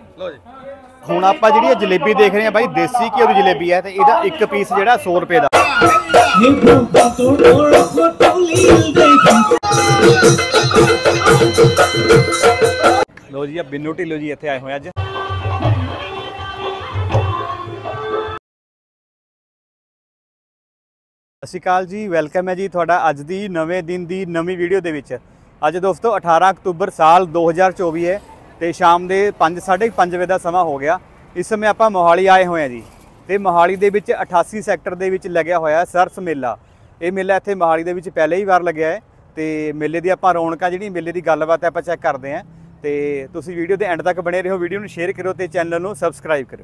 लो जी ਹੁਣ ਆਪਾਂ ਜਿਹੜੀ ਜਲੇਬੀ ਦੇਖ ਰਹੇ ਆ ਬਾਈ ਦੇਸੀ ਘਿਓ ਦੀ ਜਲੇਬੀ ਹੈ ਤੇ ਇਹਦਾ ਇੱਕ ਪੀਸ ਜਿਹੜਾ 100 ਰੁਪਏ ਦਾ। ਲੋ ਜੀ ਆ ਬਿੰਨੂ ਢਿੱਲੋਂ ਜੀ ਇੱਥੇ ਆਏ ਹੋਏ ਅੱਜ। ਸਤਿ ਸ਼੍ਰੀ ਅਕਾਲ ਜੀ, ਵੈਲਕਮ ਹੈ ਜੀ ਤੁਹਾਡਾ ਅੱਜ ਦੀ ਨਵੇਂ ਦਿਨ ਦੀ ਨਵੀਂ ਵੀਡੀਓ ਦੇ ਵਿੱਚ। ਅੱਜ ਦੋਸਤੋ 18 ਅਕਤੂਬਰ ਸਾਲ 2024 ਹੈ ਤੇ ਸ਼ਾਮ ਦੇ 5:30 ਵਜੇ ਦਾ ਸਮਾਂ ਹੋ ਗਿਆ। ਇਸ ਸਮੇਂ ਆਪਾਂ ਮੋਹਾਲੀ ਆਏ ਹੋਏ ਹਾਂ ਜੀ ਤੇ ਮੋਹਾਲੀ ਦੇ ਵਿੱਚ 88 ਸੈਕਟਰ ਦੇ ਵਿੱਚ ਲੱਗਿਆ ਹੋਇਆ ਸਰਸ ਮੇਲਾ। ਇਹ ਮੇਲਾ ਇੱਥੇ ਮੋਹਾਲੀ ਦੇ ਵਿੱਚ ਪਹਿਲੇ ਹੀ ਵਾਰ ਲੱਗਿਆ ਹੈ ਤੇ ਮੇਲੇ ਦੀ ਆਪਾਂ ਰੌਣਕਾਂ ਜਿਹੜੀ ਮੇਲੇ ਦੀ ਗੱਲਬਾਤ ਆਪਾਂ ਚੈੱਕ ਕਰਦੇ ਹਾਂ ਤੇ ਤੁਸੀਂ ਵੀਡੀਓ ਦੇ ਐਂਡ ਤੱਕ ਬਣੇ ਰਹੋ, ਵੀਡੀਓ ਨੂੰ ਸ਼ੇਅਰ ਕਰਿਓ ਤੇ ਚੈਨਲ ਨੂੰ ਸਬਸਕ੍ਰਾਈਬ ਕਰਿਓ।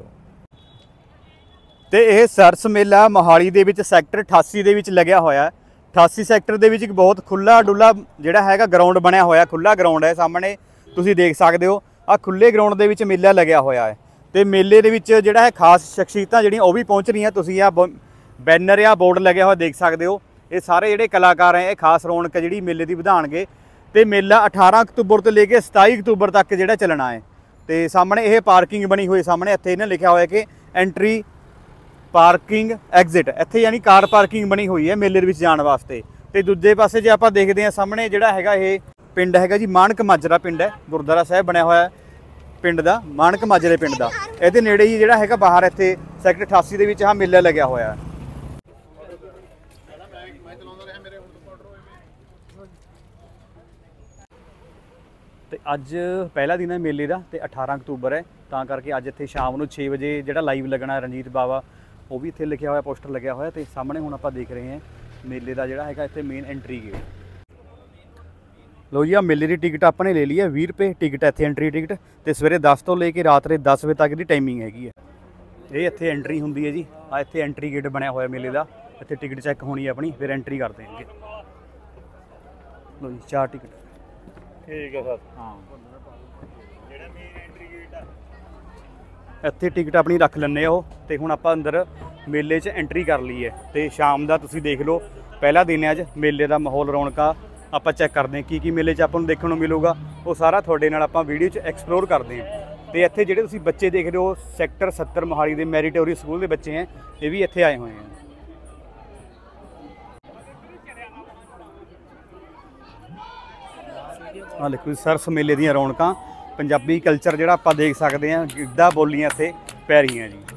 ਤੇ ਇਹ ਸਰਸ ਮੇਲਾ ਮੋਹਾਲੀ ਦੇ ਵਿੱਚ ਸੈਕਟਰ 88 ਦੇ ਵਿੱਚ ਲੱਗਿਆ ਹੋਇਆ। 88 ਸੈਕਟਰ ਦੇ ਵਿੱਚ ਇੱਕ ਬਹੁਤ ਖੁੱਲਾ ਡੁੱਲਾ ਜਿਹੜਾ ਹੈਗਾ ਗਰਾਊਂਡ ਬਣਿਆ ਹੋਇਆ, ਖੁੱਲਾ ਗਰਾਊਂਡ ਹੈ ਸਾਹਮਣੇ ਤੁਸੀਂ ਦੇਖ ਸਕਦੇ ਹੋ। ਆ ਖੁੱਲੇ ਗਰਾਊਂਡ ਦੇ ਵਿੱਚ ਮੇਲਾ ਲੱਗਿਆ ਹੋਇਆ ਹੈ ਤੇ ਮੇਲੇ ਦੇ ਵਿੱਚ ਜਿਹੜਾ ਹੈ ਖਾਸ ਸ਼ਖਸੀਅਤਾਂ ਜਿਹੜੀਆਂ ਉਹ ਵੀ ਪਹੁੰਚ ਰਹੀਆਂ। ਤੁਸੀਂ ਆ ਬੈਨਰ ਜਾਂ ਬੋਰਡ ਲੱਗਿਆ ਹੋਇਆ ਦੇਖ ਸਕਦੇ ਹੋ। ਇਹ ਸਾਰੇ ਜਿਹੜੇ ਕਲਾਕਾਰ ਹੈ ਇਹ ਖਾਸ ਰੌਣਕ ਜਿਹੜੀ ਮੇਲੇ ਦੀ ਵਧਾਉਣਗੇ ਤੇ ਮੇਲਾ 18 ਅਕਤੂਬਰ ਤੋਂ ਲੈ ਕੇ 27 ਅਕਤੂਬਰ ਤੱਕ ਜਿਹੜਾ ਚੱਲਣਾ ਹੈ। ਤੇ ਸਾਹਮਣੇ ਇਹ ਪਾਰਕਿੰਗ ਬਣੀ ਹੋਈ, ਸਾਹਮਣੇ ਇੱਥੇ ਇਹਨਾਂ ਲਿਖਿਆ ਹੋਇਆ ਕਿ ਐਂਟਰੀ ਪਾਰਕਿੰਗ ਐਗਜ਼ਿਟ, ਇੱਥੇ ਯਾਨੀ ਕਾਰ ਪਾਰਕਿੰਗ ਬਣੀ ਹੋਈ ਹੈ ਮੇਲੇ ਦੇ ਵਿੱਚ ਜਾਣ ਵਾਸਤੇ। ਤੇ ਦੂਜੇ ਪਾਸੇ ਜੇ ਆਪਾਂ ਦੇਖਦੇ ਹਾਂ ਸਾਹਮਣੇ ਜਿਹੜਾ ਹੈਗਾ ਇਹ ਪਿੰਡ ਹੈਗਾ ਜੀ ਮਾਣਕ ਮਾਜਰਾ ਪਿੰਡ ਹੈ, ਗੁਰਦੁਆਰਾ ਸਾਹਿਬ ਬਣਿਆ ਹੋਇਆ ਪਿੰਡ ਦਾ, ਮਾਣਕ ਮਾਜਰੇ ਪਿੰਡ ਦਾ। ਇਹਦੇ ਨੇੜੇ ਹੀ ਜਿਹੜਾ ਹੈਗਾ ਬਾਹਰ ਇੱਥੇ ਸੈਕਟਰ 88 ਦੇ ਵਿੱਚ ਆਹ ਮੇਲਾ ਲੱਗਿਆ ਹੋਇਆ ਹੈ। ਤੇ ਅੱਜ ਪਹਿਲਾ ਦਿਨ ਹੈ ਮੇਲੇ ਦਾ ਤੇ 18 ਅਕਤੂਬਰ ਹੈ ਤਾਂ ਕਰਕੇ ਅੱਜ ਇੱਥੇ ਸ਼ਾਮ ਨੂੰ 6 ਵਜੇ ਜਿਹੜਾ ਲਾਈਵ ਲੱਗਣਾ ਰਣਜੀਤ ਬਾਵਾ ਉਹ ਵੀ ਇੱਥੇ ਲਿਖਿਆ ਹੋਇਆ, ਪੋਸਟਰ ਲੱਗਿਆ ਹੋਇਆ। ਤੇ ਸਾਹਮਣੇ ਹੁਣ ਆਪਾਂ ਦੇਖ ਰਹੇ ਹਾਂ ਮੇਲੇ ਦਾ ਜਿਹੜਾ ਹੈਗਾ ਇੱਥੇ ਮੇਨ ਐਂਟਰੀ ਗੇਟ। ਲੋ ਜੀ ਆ ਮੇਲੇ ਦੀ ਟਿਕਟ ਆਪਾਂ ਨੇ ਲੈ ਲਈ ਹੈ 20 ਰੁਪਏ ਟਿਕਟ ਇੱਥੇ ਐਂਟਰੀ ਟਿਕਟ ਤੇ ਸਵੇਰੇ 10 ਤੋਂ ਲੈ ਕੇ ਰਾਤ ਦੇ 10 ਵਜੇ ਤੱਕ ਦੀ ਟਾਈਮਿੰਗ ਹੈਗੀ ਹੈ। ਇਹ ਇੱਥੇ ਐਂਟਰੀ ਹੁੰਦੀ ਹੈ ਜੀ। ਆ ਇੱਥੇ ਐਂਟਰੀ ਗੇਟ ਬਣਿਆ ਹੋਇਆ ਮੇਲੇ ਦਾ, ਇੱਥੇ ਟਿਕਟ ਚੈੱਕ ਹੋਣੀ ਹੈ ਆਪਣੀ, ਫਿਰ ਐਂਟਰੀ ਕਰਦੇ ਹਾਂ। ਲੋ ਜੀ 4 ਟਿਕਟ ठीक है सर। हाँ ਇੱਥੇ ਟਿਕਟ ਆਪਣੀ ਰੱਖ ਲੈਂਦੇ ਹੋ ਤੇ ਹੁਣ ਆਪਾਂ ਅੰਦਰ ਮੇਲੇ 'ਚ ਐਂਟਰੀ ਕਰ ਲਈ ਹੈ। ਤੇ ਸ਼ਾਮ ਦਾ ਤੁਸੀਂ ਦੇਖ ਲਓ ਪਹਿਲਾ ਦਿਨ ਹੈ ਅੱਜ ਮੇਲੇ ਦਾ, ਮਾਹੌਲ ਰੌਣਕਾਂ ਆਪਾਂ ਚੈੱਕ ਕਰਦੇ ਹਾਂ ਕੀ ਮੇਲੇ 'ਚ ਆਪਾਂ ਨੂੰ ਦੇਖਣ ਨੂੰ ਮਿਲੂਗਾ ਉਹ ਸਾਰਾ ਤੁਹਾਡੇ ਨਾਲ ਆਪਾਂ ਵੀਡੀਓ 'ਚ ਐਕਸਪਲੋਰ ਕਰਦੇ ਹਾਂ। ਤੇ ਇੱਥੇ ਜਿਹੜੇ ਤੁਸੀਂ ਬੱਚੇ ਦੇਖ ਰਹੇ ਹੋ ਸੈਕਟਰ 70 ਮੋਹਾਲੀ ਦੇ ਮੈਰੀਟੋਰੀ ਸਕੂਲ ਦੇ ਬੱਚੇ ਹੈ, ਇਹ ਵੀ ਇੱਥੇ ਆਏ ਹੋਏ ਹੈ। ਆ ਦੇਖੋ ਸਰਸ ਮੇਲੇ ਦੀਆਂ ਰੌਣਕਾਂ, ਪੰਜਾਬੀ ਕਲਚਰ ਜਿਹੜਾ ਆਪਾਂ ਦੇਖ ਸਕਦੇ ਹਾਂ, ਗਿੱਧਾ ਬੋਲੀਆਂ ਇੱਥੇ ਪੈ ਰਹੀਆਂ ਜੀ।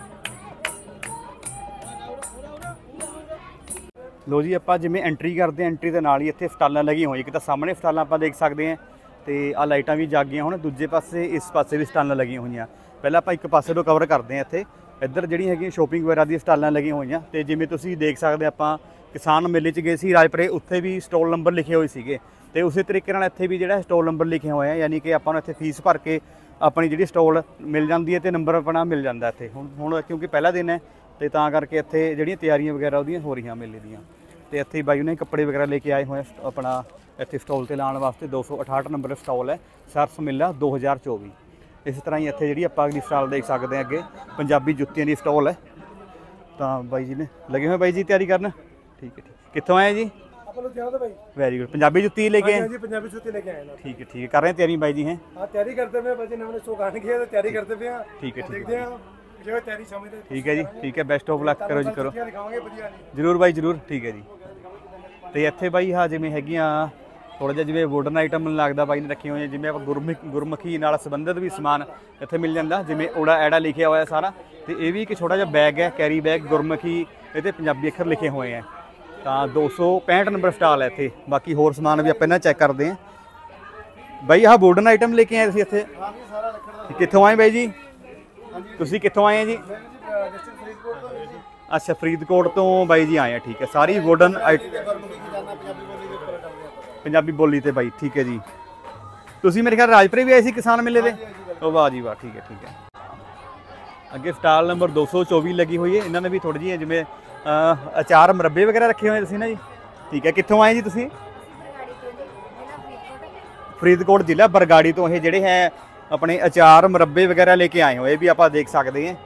ਲੋ ਜੀ ਆਪਾਂ ਜਿਵੇਂ ਐਂਟਰੀ ਕਰਦੇ ਹਾਂ, ਐਂਟਰੀ ਦੇ ਨਾਲ ਹੀ ਇੱਥੇ ਸਟਾਲਾਂ ਲੱਗੀਆਂ ਹੋਈਆਂ। ਇੱਕ ਤਾਂ ਸਾਹਮਣੇ ਸਟਾਲਾਂ ਆਪਾਂ ਦੇਖ ਸਕਦੇ ਹਾਂ ਤੇ ਆ ਲਾਈਟਾਂ ਵੀ ਜਾਗੀਆਂ ਹੁਣ, ਦੂਜੇ ਪਾਸੇ ਇਸ ਪਾਸੇ ਵੀ ਸਟਾਲਾਂ ਲੱਗੀਆਂ ਹੋਈਆਂ। ਪਹਿਲਾਂ ਆਪਾਂ ਇੱਕ ਪਾਸੇ ਤੋਂ ਕਵਰ ਕਰਦੇ ਹਾਂ। ਇੱਥੇ ਇੱਧਰ ਜਿਹੜੀਆਂ ਹੈਗੀਆਂ ਸ਼ੋਪਿੰਗ ਵਗੈਰਾ ਦੀਆਂ ਸਟਾਲਾਂ ਲੱਗੀਆਂ ਹੋਈਆਂ। ਤੇ ਜਿਵੇਂ ਤੁਸੀਂ ਦੇਖ ਸਕਦੇ ਆਪਾਂ ਕਿਸਾਨ ਮੇਲੇ 'ਚ ਗਏ ਸੀ ਰਾਜਪੁਰੇ, ਉੱਥੇ ਵੀ ਸਟਾਲ ਨੰਬਰ ਲਿਖੇ ਹੋਏ ਸੀਗੇ ਤੇ ਉਸੇ ਤਰੀਕੇ ਨਾਲ ਇੱਥੇ ਵੀ ਜਿਹੜਾ ਸਟਾਲ ਨੰਬਰ ਲਿਖੇ ਹੋਏ ਆ, ਯਾਨੀ ਕਿ ਆਪਾਂ ਨੂੰ ਇੱਥੇ ਫੀਸ ਭਰ ਕੇ ਆਪਣੀ ਜਿਹੜੀ ਸਟਾਲ ਮਿਲ ਜਾਂਦੀ ਹੈ ਤੇ ਨੰਬਰ ਆਪਣਾ ਮਿਲ ਜਾਂਦਾ ਇੱਥੇ। ਹੁਣ ਕਿਉਂਕਿ ਪਹਿਲਾ ਦਿਨ ਹੈ ਤੇ ਤਾਂ ਕਰਕੇ ਇੱਥੇ ਜਿਹੜੀਆਂ ਤਿਆਰੀਆਂ ਵਗੈਰਾ ਉਹਦੀਆਂ ਹੋ ਰਹੀਆਂ ਮੇਲੇ ਦੀਆਂ। ਤੇ ਇੱਥੇ ਬਾਈ ਉਹਨੇ ਕੱਪੜੇ ਵਗੈਰਾ ਲੈ ਕੇ ਆਏ ਹੋਏ ਆਪਣਾ ਇੱਥੇ ਸਟਾਲ ਤੇ ਲਾਉਣ ਵਾਸਤੇ। 268 ਨੰਬਰ ਸਟਾਲ ਹੈ ਸਰਸ ਮੇਲਾ 2024। ਇਸ ਤਰ੍ਹਾਂ ਹੀ ਇੱਥੇ ਜਿਹੜੀ ਆਪਾਂ ਅਗਲੀ ਸਟਾਲ ਦੇਖ ਸਕਦੇ ਹਾਂ ਅੱਗੇ ਪੰਜਾਬੀ ਜੁੱਤੀਆਂ ਦੀ ਸਟਾਲ ਹੈ। ਤਾਂ ਬਾਈ ਜੀ ਨੇ ਲੱਗੇ ਹੋਏ ਬਾਈ ਜੀ ਤਿਆਰੀ ਕਰਨ। ਠੀਕ ਹੈ, ਠੀਕ। ਕਿੱਥੋਂ ਆਏ ਜੀ? Very good. पंजाबी जुत्ती लेके आए जी? पंजाबी जुत्ती लेके आए ना। ठीक है, कर रहे हैं तैयारी बाई जी हैं? हाँ तैयारी करते हुए बच्चे ने शो गाने की तो तैयारी करते हुए। ठीक है, देखते हैं जो तैयारी समझते। ठीक है जी, ठीक है, बेस्ट ऑफ लक करो जी, करो जरूर बाई जरूर। ठीक है जी। तो इत्थे बाई हाँ जिवें हैगियां थोड़ा जिहा जिवें वुडन आइटम लगता बाई ने रखी हुई, जिवें आप गुरमुखी नाल संबंधित भी समान इत्थे मिल जाता, जिवें ओड़ा एड़ा लिखिया होया सारा। तो ये भी एक छोटा जिहा बैग है, कैरी बैग गुरमुखी, इहते पंजाबी अखर लिखे हुए हैं। तो 265 नंबर स्टाल है इत्थे। बाकी होर समान भी आप इन्हां चैक करते हैं। बाई आह गोल्डन आइटम लेके आए तुसीं इत्थे? कित्थों आए बाई जी? तुसीं कित्थों आए हैं जी? अच्छा फरीदकोट तो बाई जी आए हैं। ठीक है, सारी गोल्डन पंजाबी बोली ते बाई। ठीक है जी। तुसीं मेरे ख्याल राजपुरे भी आए सी किसान मेले दे? ओ वाह जी वाह। ठीक है, ठीक है। अगे स्टाल नंबर 224 लगी हुई है। इन्होंने भी थोड़ी जी जिवें अचार मुरब्बे वगैरह रखे हुए हैं ना जी? ठीक है। कित्थों आए जी तुसीं? फरीदकोट जिला बरगाड़ी तो ये जोड़े हैं अपने अचार मुरब्बे वगैरह लेके आए हुए भी आप देख सकते हैं।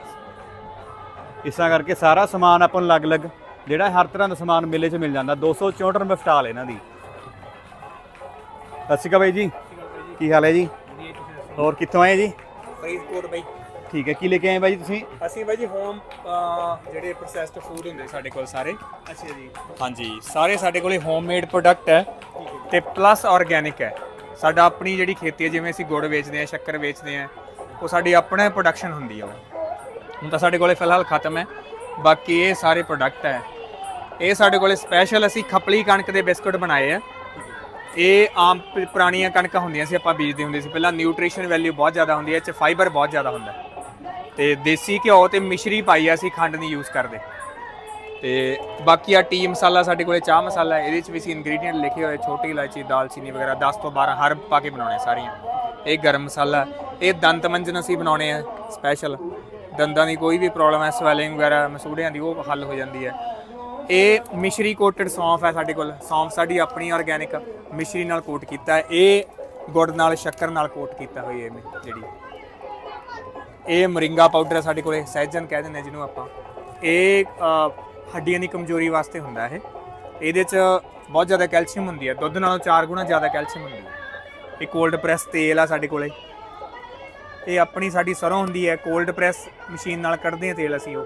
इस तरह करके सारा समान अपन अलग अलग जोड़ा हर तरह का समान मेले च मिल जाता। 264 नंबर स्टाल इन्हों की। सत श्री अकाल भाई जी, की हाल है जी? और कितों आए जी? ਫਰੀਦਕੋਟ ਬਾਈ। ਠੀਕ ਹੈ, ਕੀ ਲੈ ਕੇ ਆਏ ਬਾਈ ਤੁਸੀਂ? ਅਸੀਂ ਬਾਈ ਜੀ ਹੋਮ ਜਿਹੜੇ ਪ੍ਰੋਸੈਸਡ ਫੂਡ ਹੁੰਦੇ ਸਾਡੇ ਕੋਲ ਸਾਰੇ। ਅੱਛਾ ਜੀ। ਹਾਂਜੀ, ਸਾਰੇ ਸਾਡੇ ਕੋਲੇ ਹੋਮਮੇਡ ਪ੍ਰੋਡਕਟ ਹੈ ਤੇ ਪਲੱਸ ਆਰਗੈਨਿਕ ਹੈ। ਸਾਡਾ ਆਪਣੀ ਜਿਹੜੀ ਖੇਤੀ ਹੈ, ਜਿਵੇਂ ਅਸੀਂ ਗੁੜ ਵੇਚਦੇ ਹਾਂ, ਸ਼ੱਕਰ ਵੇਚਦੇ ਹਾਂ, ਉਹ ਸਾਡੀ ਆਪਣਾ ਪ੍ਰੋਡਕਸ਼ਨ ਹੁੰਦੀ ਹੈ। ਹੁਣ ਤਾਂ ਸਾਡੇ ਕੋਲੇ ਫਿਲਹਾਲ ਖਤਮ ਹੈ, ਬਾਕੀ ਇਹ ਸਾਰੇ ਪ੍ਰੋਡਕਟ ਹੈ। ਇਹ ਸਾਡੇ ਕੋਲੇ ਸਪੈਸ਼ਲ ਅਸੀਂ ਖਪਲੀ ਕਣਕ ਦੇ ਬਿਸਕੁਟ ਬਣਾਏ ਆ। ਇਹ ਆਮ ਪੁਰਾਣੀਆਂ ਕਣਕਾਂ ਹੁੰਦੀਆਂ ਸੀ, ਆਪਾਂ ਬੀਜਦੇ ਹੁੰਦੇ ਸੀ ਪਹਿਲਾਂ। ਨਿਊਟ੍ਰੀਸ਼ਨ ਵੈਲਿਊ ਬਹੁਤ ਜ਼ਿਆਦਾ ਹੁੰਦੀ ਹੈ, ਇਹ 'ਚ ਫਾਈਬਰ ਬਹੁਤ ਜ਼ਿਆਦਾ ਹੁੰਦਾ ਤੇ ਦੇਸੀ ਘਿਓ ਤੇ ਮਿਸ਼ਰੀ ਪਾਈ ਆ, ਅਸੀਂ ਖੰਡ ਨਹੀਂ ਯੂਜ਼ ਕਰਦੇ। ਤੇ ਬਾਕੀ ਆ ਟੀ ਮਸਾਲਾ ਸਾਡੇ ਕੋਲੇ, ਚਾਹ ਮਸਾਲਾ, ਇਹਦੇ 'ਚ ਵੀ ਅਸੀਂ ਇੰਗਰੀਡੀਐਂਟ ਲਿਖੇ ਹੋਏ, ਛੋਟੀ ਇਲਾਇਚੀ, ਦਾਲਚੀਨੀ ਵਗੈਰਾ 10 ਤੋਂ 12 ਹਰਬ ਪਾ ਕੇ ਬਣਾਉਣੇ ਸਾਰੀਆਂ। ਇਹ ਗਰਮ ਮਸਾਲਾ, ਇਹ ਦੰਤ ਮੰਜਨ ਅਸੀਂ ਬਣਾਉਣੇ ਆ ਸਪੈਸ਼ਲ। ਦੰਦਾਂ ਦੀ ਕੋਈ ਵੀ ਪ੍ਰੋਬਲਮ ਹੈ, ਸਵੈਲਿੰਗ ਵਗੈਰਾ ਮਸੂੜਿਆਂ ਦੀ, ਉਹ ਹੱਲ ਹੋ ਜਾਂਦੀ ਹੈ। ਇਹ ਮਿਸ਼ਰੀ ਕੋਟਡ ਸੌਂਫ ਹੈ ਸਾਡੇ ਕੋਲ। ਸੌਂਫ ਸਾਡੀ ਆਪਣੀ ਆਰਗੈਨਿਕ ਮਿਸ਼ਰੀ ਨਾਲ ਕੋਟ ਕੀਤਾ ਹੈ। ਇਹ ਗੁੜ ਨਾਲ, ਸ਼ੱਕਰ ਨਾਲ ਕੋਟ ਕੀਤਾ ਹੋਈ ਹੈ ਜਿਹੜੀ। ਇਹ ਮੋਰਿੰਗਾ ਪਾਊਡਰ ਹੈ ਸਾਡੇ ਕੋਲੇ, ਸਹਿਜਨ ਕਹਿ ਦਿੰਦੇ ਜਿਹਨੂੰ ਆਪਾਂ। ਇਹ ਹੱਡੀਆਂ ਦੀ ਕਮਜ਼ੋਰੀ ਵਾਸਤੇ ਹੁੰਦਾ ਇਹ। ਇਹਦੇ 'ਚ ਬਹੁਤ ਜ਼ਿਆਦਾ ਕੈਲਸ਼ੀਅਮ ਹੁੰਦੀ ਹੈ, ਦੁੱਧ ਨਾਲੋਂ 4 ਗੁਣਾ ਜ਼ਿਆਦਾ ਕੈਲਸ਼ੀਅਮ ਹੁੰਦੀ ਹੈ। ਇਹ ਕੋਲਡ ਪ੍ਰੈਸ ਤੇਲ ਆ ਸਾਡੇ ਕੋਲੇ। ਇਹ ਆਪਣੀ ਸਾਡੀ ਸਰੋਂ ਹੁੰਦੀ ਹੈ, ਕੋਲਡ ਪ੍ਰੈਸ ਮਸ਼ੀਨ ਨਾਲ ਕੱਢਦੇ ਹਾਂ ਤੇਲ ਅਸੀਂ। ਉਹ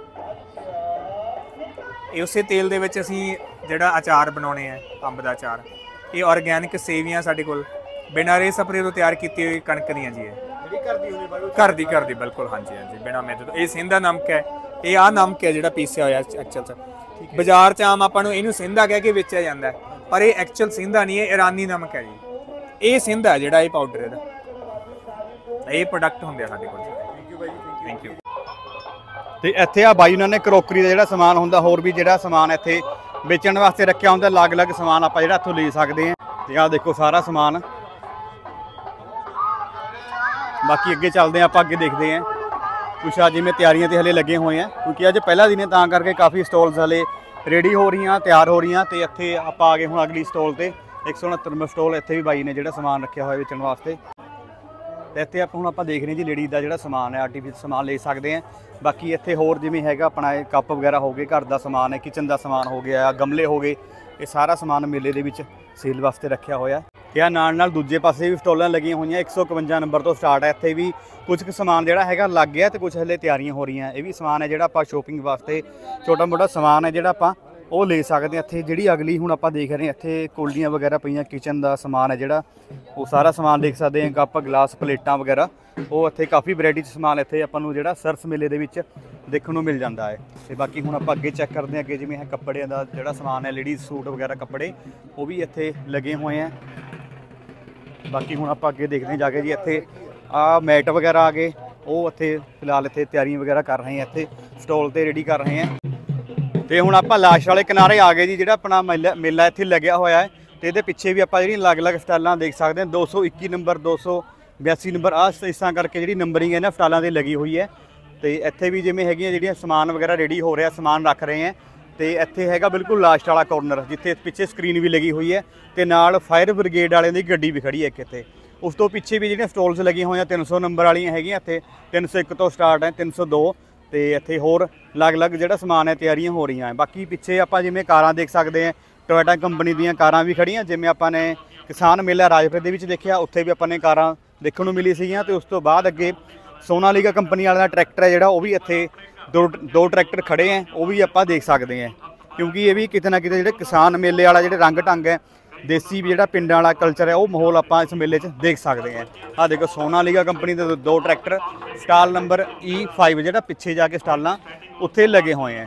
ਇਹ ਉਸੇ ਤੇਲ ਦੇ ਵਿੱਚ ਅਸੀਂ ਜਿਹੜਾ ਅਚਾਰ ਬਣਾਉਣੇ ਆ, ਅੰਬ ਦਾ ਅਚਾਰ। ਇਹ ਆਰਗੈਨਿਕ ਸੇਵੀਆਂ ਸਾਡੇ ਕੋਲ ਬਿਨਾਂ ਰੇ ਸਪਰੇ ਤੋਂ ਤਿਆਰ ਕੀਤੀ ਹੋਈ ਕਣਕ ਦੀਆਂ ਜੀ। ਇਹ ਘਰ ਦੀ ਬਿਲਕੁਲ। ਹਾਂਜੀ, ਬਿਨਾਂ ਮਿਹਨਤ ਤੋਂ। ਇਹ ਸਿੰਧਾ ਨਮਕ ਹੈ। ਇਹ ਆਹ ਨਮਕ ਹੈ ਜਿਹੜਾ ਪੀਸਿਆ ਹੋਇਆ ਐਕਚੁਅਲ 'ਚ। ਬਾਜ਼ਾਰ 'ਚ ਆਮ ਆਪਾਂ ਨੂੰ ਇਹਨੂੰ ਸਿੰਧਾ ਕਹਿ ਕੇ ਵੇਚਿਆ ਜਾਂਦਾ, ਪਰ ਇਹ ਐਕਚੁਅਲ ਸਿੰਧਾ ਨਹੀਂ, ਇਹ ਇਰਾਨੀ ਨਮਕ ਹੈ ਜੀ। ਇਹ ਸਿੰਧਾ ਹੈ ਜਿਹੜਾ, ਇਹ ਪਾਊਡਰ ਇਹਦਾ। ਇਹ ਪ੍ਰੋਡਕਟ ਹੁੰਦੇ ਆ ਸਾਡੇ ਕੋਲ। Thank you. ਤੇ ਇੱਥੇ ਆ ਬਾਈ ਉਹਨਾਂ ਨੇ ਕਰੋਕਰੀ ਦਾ ਜਿਹੜਾ ਸਮਾਨ ਹੁੰਦਾ, ਹੋਰ ਵੀ ਜਿਹੜਾ ਸਮਾਨ ਇੱਥੇ ਵੇਚਣ ਵਾਸਤੇ ਰੱਖਿਆ ਹੁੰਦਾ, ਅਲੱਗ-ਅਲੱਗ ਸਮਾਨ ਆਪਾਂ ਜਿਹੜਾ ਇੱਥੋਂ ਲੈ ਸਕਦੇ ਹਾਂ। ਤੇ ਆਹ ਦੇਖੋ ਸਾਰਾ ਸਮਾਨ। ਬਾਕੀ ਅੱਗੇ ਚੱਲਦੇ ਹਾਂ, ਆਪਾਂ ਅੱਗੇ ਦੇਖਦੇ ਹਾਂ ਕੁਛ। ਆ ਜਿਵੇਂ ਤਿਆਰੀਆਂ ਤੇ ਹਲੇ ਲੱਗੇ ਹੋਏ ਆ, ਕਿਉਂਕਿ ਅੱਜ ਪਹਿਲਾ ਦਿਨ ਹੈ, ਤਾਂ ਕਰਕੇ ਕਾਫੀ ਸਟਾਲਸ ਹਲੇ ਰੈਡੀ ਹੋ ਰਹੀਆਂ, ਤਿਆਰ ਹੋ ਰਹੀਆਂ। ਤੇ ਇੱਥੇ ਆਪਾਂ ਆ ਗਏ ਹੁਣ ਅਗਲੀ ਸਟਾਲ ਤੇ, 169 ਨੰਬਰ ਸਟਾਲ। ਇੱਥੇ ਵੀ ਬਾਈ ਨੇ ਜਿਹੜਾ ਸਮਾਨ ਰੱਖਿਆ ਹੋਇਆ ਵੇਚਣ ਵਾਸਤੇ। ਤੇ ਇੱਥੇ ਆਪਾਂ ਦੇਖ ਰਹੇ ਜੀ ਲੇਡੀਜ਼ ਦਾ ਜਿਹੜਾ ਸਮਾਨ ਹੈ, ਆਰਟੀਫਿਸ਼ਲ ਸਮਾਨ ਲੈ ਸਕਦੇ ਹਾਂ। ਬਾਕੀ ਇੱਥੇ ਹੋਰ ਜਿਵੇਂ ਹੈਗਾ ਆਪਣਾ ਇਹ ਕੱਪ ਵਗੈਰਾ ਹੋ ਗਏ, ਘਰ ਦਾ ਸਮਾਨ ਹੈ, ਕਿਚਨ ਦਾ ਸਮਾਨ ਹੋ ਗਿਆ, ਗਮਲੇ ਹੋ ਗਏ, ਇਹ ਸਾਰਾ ਸਮਾਨ ਮੇਲੇ ਦੇ ਵਿੱਚ ਸੇਲ ਵਾਸਤੇ ਰੱਖਿਆ ਹੋਇਆ। ਤੇ ਆ ਨਾਲ ਦੂਜੇ ਪਾਸੇ ਵੀ ਸਟਾਲਾਂ ਲੱਗੀਆਂ ਹੋਈਆਂ, 151 ਨੰਬਰ ਤੋਂ ਸਟਾਰਟ ਹੈ। ਇੱਥੇ ਵੀ ਕੁਝ ਕੁ ਸਮਾਨ ਜਿਹੜਾ ਹੈਗਾ ਲੱਗ ਗਿਆ ਤੇ ਕੁਝ ਹਲੇ ਤਿਆਰੀਆਂ ਹੋ ਰਹੀਆਂ। ਇਹ ਵੀ ਸਮਾਨ ਹੈ ਜਿਹੜਾ ਆਪਾਂ ਸ਼ੋਪਿੰਗ ਵਾਸਤੇ, ਛੋਟਾ ਮੋਟਾ ਸਮਾਨ ਹੈ ਜਿਹੜਾ ਆਪਾਂ ਉਹ ਲੈ ਸਕਦੇ ਹਾਂ ਇੱਥੇ। ਜਿਹੜੀ ਅਗਲੀ ਹੁਣ ਆਪਾਂ ਦੇਖ ਰਹੇ ਹਾਂ, ਇੱਥੇ ਕੋਲੀਆਂ ਵਗੈਰਾ ਪਈਆਂ, ਕਿਚਨ ਦਾ ਸਮਾਨ ਹੈ ਜਿਹੜਾ, ਉਹ ਸਾਰਾ ਸਮਾਨ ਦੇਖ ਸਕਦੇ ਹਾਂ। ਕੱਪ, ਗਲਾਸ, ਪਲੇਟਾਂ ਵਗੈਰਾ, ਉਹ ਇੱਥੇ ਕਾਫੀ ਵੈਰਾਈਟੀ 'ਚ ਸਮਾਨ ਇੱਥੇ ਆਪਾਂ ਨੂੰ ਜਿਹੜਾ ਸਰਸ ਮੇਲੇ ਦੇ ਵਿੱਚ ਦੇਖਣ ਨੂੰ ਮਿਲ ਜਾਂਦਾ ਹੈ। ਤੇ ਬਾਕੀ ਹੁਣ ਆਪਾਂ ਅੱਗੇ ਚੈੱਕ ਕਰਦੇ ਹਾਂ। ਅੱਗੇ ਜਿਵੇਂ ਹੈ ਕੱਪੜਿਆਂ ਦਾ ਜਿਹੜਾ ਸਮਾਨ ਹੈ, ਲੇਡੀਜ਼ ਸੂਟ ਵਗੈਰਾ ਕੱਪੜੇ, ਉਹ ਵੀ ਇੱਥੇ ਲੱਗੇ ਹੋਏ ਆ। ਬਾਕੀ ਹੁਣ ਆਪਾਂ ਅੱਗੇ ਦੇਖਦੇ ਹਾਂ ਜਾ ਕੇ ਜੀ। ਇੱਥੇ ਆ ਮੈਟ ਵਗੈਰਾ ਆ ਗਏ, ਉਹ ਇੱਥੇ ਫਿਲਹਾਲ ਇੱਥੇ ਤਿਆਰੀਆਂ ਵਗੈਰਾ ਕਰ ਰਹੇ ਆ, ਇੱਥੇ ਸਟਾਲ ਤੇ ਰੈਡੀ ਕਰ ਰਹੇ ਆ। ਤੇ ਹੁਣ ਆਪਾਂ ਲਾਸ਼ ਵਾਲੇ ਕਿਨਾਰੇ ਆ ਗਏ ਜੀ। ਜਿਹੜਾ ਆਪਣਾ ਮੇਲਾ ਇੱਥੇ ਲੱਗਿਆ ਹੋਇਆ ਹੈ, ਤੇ ਇਹਦੇ ਪਿੱਛੇ ਵੀ ਆਪਾਂ ਜਿਹੜੀਆਂ ਅਲੱਗ-ਅਲੱਗ ਸਟਾਲਾਂ ਦੇਖ ਸਕਦੇ ਹਾਂ। 221 ਨੰਬਰ, 282 ਨੰਬਰ, ਇਸ ਤਰ੍ਹਾਂ ਕਰਕੇ ਜਿਹੜੀ ਨੰਬਰਿੰਗ ਹੈ ਨਾ ਸਟਾਲਾਂ ਤੇ ਲੱਗੀ ਹੋਈ ਹੈ। ਤੇ ਇੱਥੇ ਵੀ ਜਿਵੇਂ ਹੈਗੀਆਂ ਜਿਹੜੀਆਂ ਸਮਾਨ ਵਗੈਰਾ ਰੈਡੀ ਹੋ ਰਿਹਾ, ਸਮਾਨ ਰੱਖ ਰਹੇ ਆ। ਤੇ ਇੱਥੇ ਹੈਗਾ ਬਿਲਕੁਲ ਲਾਸਟ ਵਾਲਾ ਕਾਰਨਰ, ਜਿੱਥੇ ਪਿੱਛੇ ਸਕਰੀਨ ਵੀ ਲੱਗੀ ਹੋਈ ਹੈ ਤੇ ਨਾਲ ਫਾਇਰ ਬ੍ਰਿਗੇਡ ਵਾਲਿਆਂ ਦੀ ਗੱਡੀ ਵੀ ਖੜੀ ਹੈ ਇੱਕ ਇੱਥੇ। ਉਸ ਤੋਂ ਪਿੱਛੇ ਵੀ ਜਿਹੜੀਆਂ ਸਟਾਲਸ ਲੱਗੀਆਂ ਹੋਈਆਂ 300 ਨੰਬਰ ਵਾਲੀਆਂ ਹੈਗੀਆਂ ਇੱਥੇ, 301 ਤੋਂ ਸਟਾਰਟ ਹੈ, 302। ਤੇ ਇੱਥੇ ਹੋਰ ਅਲੱਗ-ਅਲੱਗ ਜਿਹੜਾ ਸਮਾਨ ਹੈ ਤਿਆਰੀਆਂ ਹੋ ਰਹੀਆਂ ਹੈ। ਬਾਕੀ ਪਿੱਛੇ ਆਪਾਂ ਜਿਵੇਂ ਕਾਰਾਂ ਦੇਖ ਸਕਦੇ ਹਾਂ, ਟੋਇਟਾ ਕੰਪਨੀ ਦੀਆਂ ਕਾਰਾਂ ਵੀ ਖੜੀਆਂ। ਜਿਵੇਂ ਆਪਾਂ ਨੇ ਕਿਸਾਨ ਮੇਲਾ ਰਾਜਪੁਰ ਦੇ ਵਿੱਚ ਦੇਖਿਆ, ਉੱਥੇ ਵੀ ਆਪਾਂ ਨੇ ਕਾਰਾਂ ਦੇਖਣ ਨੂੰ ਮਿਲੀ ਸੀਗੀਆਂ। ਤੇ ਉਸ ਤੋਂ ਬਾਅਦ ਅੱਗੇ ਸੋਨਾਲੀਕਾ ਕੰਪਨੀ ਵਾਲਿਆਂ ਦਾ ਟਰੈਕਟਰ ਹੈ ਜਿਹੜਾ, ਉਹ ਵੀ ਇੱਥੇ ਦੋ ਟਰੈਕਟਰ ਖੜੇ ਹੈ, ਉਹ ਵੀ ਆਪਾਂ ਦੇਖ ਸਕਦੇ ਹਾਂ। ਕਿਉਂਕਿ ਇਹ ਵੀ ਕਿਤੇ ਨਾ ਕਿਤੇ ਜਿਹੜੇ ਕਿਸਾਨ ਮੇਲੇ ਵਾਲਾ ਜਿਹੜੇ ਰੰਗ ਢੰਗ ਹੈ, ਦੇਸੀ ਵੀ ਜਿਹੜਾ ਪਿੰਡਾਂ ਵਾਲਾ ਕਲਚਰ ਹੈ, ਉਹ ਮਾਹੌਲ ਆਪਾਂ ਇਸ ਮੇਲੇ 'ਚ ਦੇਖ ਸਕਦੇ ਹਾਂ। ਆਹ ਦੇਖੋ ਸੋਨਾਲੀਕਾ ਕੰਪਨੀ ਦੇ 2 ਟਰੈਕਟਰ, ਸਟਾਲ ਨੰਬਰ E5 ਜਿਹੜਾ ਪਿੱਛੇ ਜਾ ਕੇ ਸਟਾਲਾਂ ਉੱਥੇ ਲੱਗੇ ਹੋਏ ਹੈ।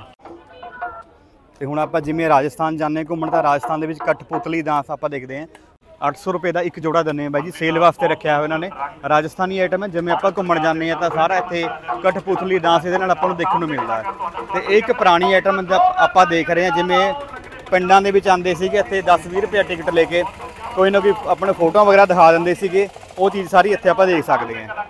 ਤੇ ਹੁਣ ਆਪਾਂ ਜਿਵੇਂ ਰਾਜਸਥਾਨ ਜਾਂਦੇ ਘੁੰਮਣ, ਤਾਂ ਰਾਜਸਥਾਨ ਦੇ ਵਿੱਚ ਕਠਪੁਤਲੀ ਡਾਂਸ ਆਪਾਂ ਦੇਖਦੇ ਹਾਂ। 800 ਰੁਪਏ ਦਾ ਇੱਕ ਜੋੜਾ ਦਿੰਦੇ ਆ ਬਾਈ ਜੀ, ਸੇਲ ਵਾਸਤੇ ਰੱਖਿਆ ਹੋਇਆ ਇਹਨਾਂ ਨੇ। ਰਾਜਸਥਾਨੀ ਆਈਟਮ ਹੈ। ਜਿਵੇਂ ਆਪਾਂ ਘੁੰਮਣ ਜਾਂਦੇ ਹਾਂ ਤਾਂ ਸਾਰਾ ਇੱਥੇ ਕਠਪੁਤਲੀ ਡਾਂਸ ਇਹਦੇ ਨਾਲ ਆਪਾਂ ਨੂੰ ਦੇਖਣ ਨੂੰ ਮਿਲਦਾ ਹੈ। ਤੇ ਇਹ ਇੱਕ ਪੁਰਾਣੀ ਆਈਟਮ ਆਪਾਂ ਦੇਖ ਰਹੇ ਹਾਂ। ਜਿਵੇਂ ਪਿੰਡਾਂ ਦੇ ਵਿੱਚ ਆਉਂਦੇ ਸੀਗੇ ਇੱਥੇ 10-20 ਰੁਪਏ ਟਿਕਟ ਲੈ ਕੇ, ਕੋਈ ਨਾ ਕੋਈ ਆਪਣੇ ਫੋਟੋਆਂ ਵਗੈਰਾ ਦਿਖਾ ਦਿੰਦੇ ਸੀਗੇ, ਉਹ ਚੀਜ਼ ਸਾਰੀ ਇੱਥੇ ਆਪਾਂ ਦੇਖ ਸਕਦੇ ਹਾਂ।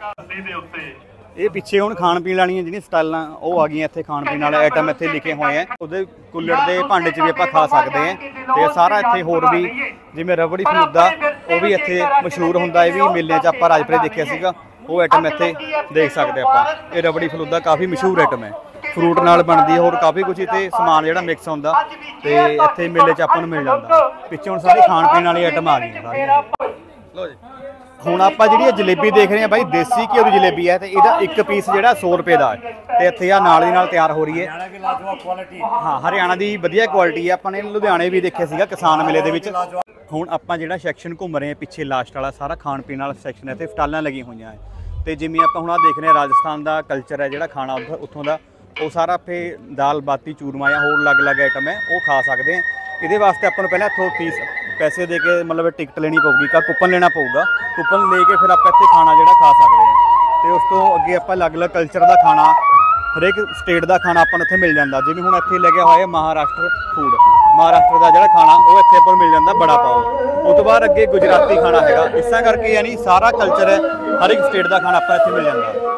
ਇਹ ਪਿੱਛੇ ਹੁਣ ਖਾਣ ਪੀਣ ਵਾਲੀਆਂ ਜਿਹੜੀਆਂ ਸਟਾਲਾਂ ਉਹ ਆ ਗਈਆਂ। ਇੱਥੇ ਖਾਣ ਪੀਣ ਵਾਲੇ ਆਈਟਮ ਇੱਥੇ ਲਿਖੇ ਹੋਏ ਆ। ਉਹਦੇ ਕੁੱਲੜ ਦੇ ਭਾਂਡੇ 'ਚ ਵੀ ਆਪਾਂ ਖਾ ਸਕਦੇ ਹਾਂ। ਤੇ ਸਾਰਾ ਇੱਥੇ ਹੋਰ ਵੀ ਜਿਵੇਂ ਰਬੜੀ ਫਲੂਦਾ, ਉਹ ਵੀ ਇੱਥੇ ਮਸ਼ਹੂਰ ਹੁੰਦਾ। ਇਹ ਵੀ ਮੇਲਿਆਂ 'ਚ ਆਪਾਂ ਰਾਜਪੁਰੇ ਦੇਖਿਆ ਸੀਗਾ, ਉਹ ਆਈਟਮ ਇੱਥੇ ਦੇਖ ਸਕਦੇ ਆਪਾਂ। ਇਹ ਰਬੜੀ ਫਲੂਦਾ ਕਾਫੀ ਮਸ਼ਹੂਰ ਆਈਟਮ ਹੈ, ਫਰੂਟ ਨਾਲ ਬਣਦੀ ਹੈ। ਹੋਰ ਕਾਫੀ ਕੁਝ ਇੱਥੇ ਸਮਾਨ ਜਿਹੜਾ ਮਿਕਸ ਹੁੰਦਾ ਤੇ ਇੱਥੇ ਮੇਲੇ 'ਚ ਆਪਾਂ ਨੂੰ ਮਿਲ ਜਾਂਦਾ। ਪਿੱਛੇ ਹੁਣ ਸਾਰੀ ਖਾਣ ਪੀਣ ਵਾਲੀ ਆਈਟਮ ਆ ਗਈਆਂ ਸਾਰੀਆਂ। ਲਓ ਜੀ। ਹੁਣ ਆਪਾਂ ਜਿਹੜੀ ਜਲੇਬੀ ਦੇਖ ਰਹੇ ਹਾਂ ਬਾਈ ਦੇਸੀ ਘਿਓ ਦੀ ਜਲੇਬੀ ਹੈ ਤੇ ਇਹਦਾ ਇੱਕ ਪੀਸ ਜਿਹੜਾ 100 ਰੁਪਏ ਦਾ ਹੈ ਤੇ ਇੱਥੇ ਆ ਨਾਲ ਦੀ ਨਾਲ ਤਿਆਰ ਹੋ ਰਹੀ ਹੈ। ਹਾਂ ਹਰਿਆਣਾ ਦੀ ਵਧੀਆ ਕੁਆਲਿਟੀ ਹੈ। ਆਪਾਂ ਨੇ ਲੁਧਿਆਣੇ ਵੀ ਦੇਖਿਆ ਸੀਗਾ ਕਿਸਾਨ ਮੇਲੇ ਦੇ ਵਿੱਚ। ਹੁਣ ਆਪਾਂ ਜਿਹੜਾ ਸੈਕਸ਼ਨ ਘੁੰਮ ਰਹੇ ਹਾਂ ਪਿੱਛੇ ਲਾਸਟ ਵਾਲਾ ਸਾਰਾ ਖਾਣ ਪੀਣ ਵਾਲਾ ਸੈਕਸ਼ਨ ਹੈ ਤੇ ਸਟਾਲਾਂ ਲੱਗੀਆਂ ਹੋਈਆਂ ਹੈ ਤੇ ਜਿਵੇਂ ਆਪਾਂ ਹੁਣ ਆ ਦੇਖ ਰਹੇ ਹਾਂ ਰਾਜਸਥਾਨ ਦਾ ਕਲਚਰ ਹੈ ਜਿਹੜਾ ਖਾਣਾ ਉੱਥੋਂ ਦਾ ਉਹ ਸਾਰਾ ਫੇ ਦਾਲ ਬਾਤੀ ਚੂਰਮਾ ਜਾਂ ਹੋਰ ਅਲੱਗ-ਅਲੱਗ ਆਈਟਮ ਹੈ ਉਹ ਖਾ ਸਕਦੇ ਹਾਂ। ਇਹਦੇ ਵਾਸਤੇ ਆਪਾਂ ਨੂੰ ਪਹਿਲਾਂ ਇੱਥੋਂ ਫੀਸ ਪੈਸੇ ਦੇ ਕੇ ਮਤਲਬ ਟਿਕਟ ਲੈਣੀ ਪਊਗੀ ਕੂਪਨ ਲੈਣਾ ਪਊਗਾ। ਕੂਪਨ ਲੈ ਕੇ ਫਿਰ ਆਪਾਂ ਇੱਥੇ ਖਾਣਾ ਜਿਹੜਾ ਖਾ ਸਕਦੇ ਹਾਂ ਤੇ ਉਸ ਤੋਂ ਅੱਗੇ ਆਪਾਂ ਅਲੱਗ-ਅਲੱਗ ਕਲਚਰ ਦਾ ਖਾਣਾ ਹਰੇਕ ਸਟੇਟ ਦਾ ਖਾਣਾ ਆਪਾਂ ਨੂੰ ਇੱਥੇ ਮਿਲ ਜਾਂਦਾ। ਜਿਵੇਂ ਹੁਣ ਇੱਥੇ ਲੱਗਿਆ ਹੋਇਆ ਮਹਾਰਾਸ਼ਟਰ ਫੂਡ, ਮਹਾਰਾਸ਼ਟਰ ਦਾ ਜਿਹੜਾ ਖਾਣਾ ਉਹ ਇੱਥੇ ਆਪਾਂ ਨੂੰ ਮਿਲ ਜਾਂਦਾ ਬੜਾ ਪਾਓ। ਉਸ ਤੋਂ ਬਾਅਦ ਅੱਗੇ ਗੁਜਰਾਤੀ ਖਾਣਾ ਹੈਗਾ। ਇਸਾਂ ਕਰਕੇ ਯਾਨੀ ਸਾਰਾ ਕਲਚਰ ਹੈ ਹਰ ਇੱਕ ਸਟੇਟ ਦਾ ਖਾਣਾ ਆਪਾਂ ਇੱਥੇ ਮਿਲ ਜਾਂਦਾ।